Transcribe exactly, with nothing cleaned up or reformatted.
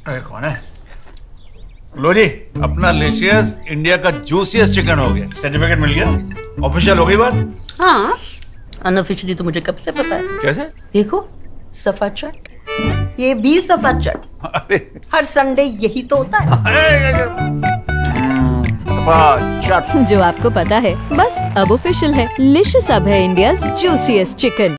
अरे कौन है? लो जी, अपना लेशियस इंडिया का जूसीएस्ट चिकन हो गया। सर्टिफिकेट मिल गया, ऑफिशियल हो गई बात। हाँ, अनऑफिशियली तो मुझे कब से पता है। कैसे? देखो, सफा चट, ये भी सफा चट। अरे हर संडे यही तो होता है। जो आपको पता है बस अब ऑफिशियल है। लिशियस अब है इंडियाज जूसीएस्ट चिकन।